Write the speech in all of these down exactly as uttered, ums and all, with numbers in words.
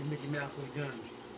Mickey Mouse with a gun.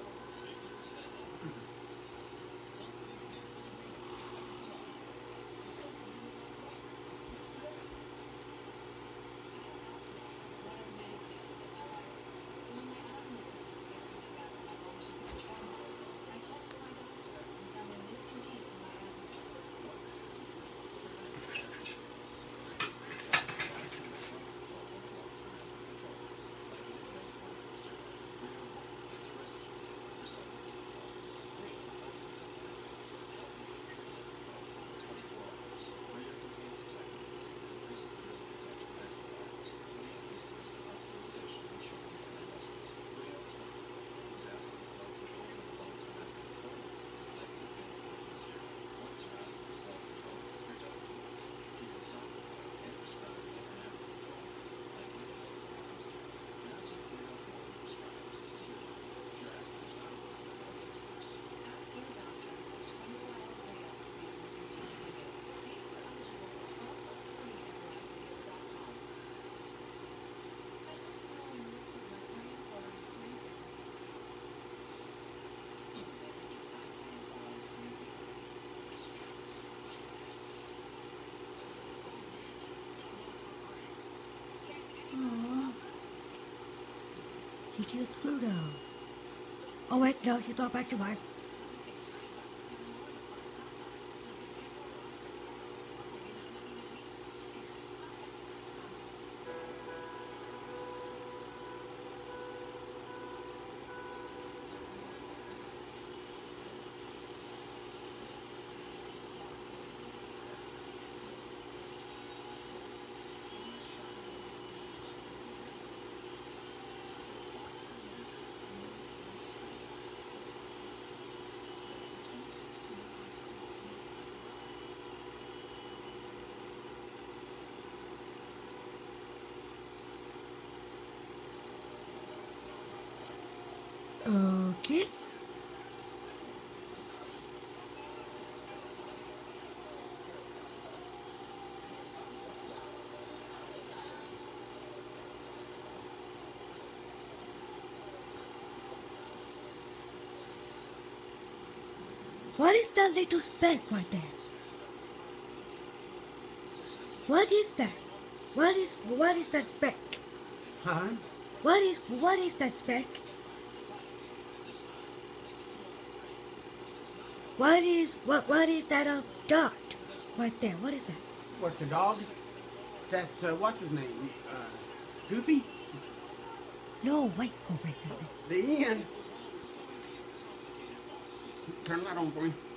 Aw, she cheered Pluto. Oh wait, no, she's not back to mine. Okay. What is that little speck right there? What is that? What is what is that speck? Huh? What is what is that speck? What is what what is that uh, dot right there? What is that? What's the dog? That's, uh, what's his name? Uh, Goofy? No, wait, oh wait, wait, wait. The end. Turn that on for me.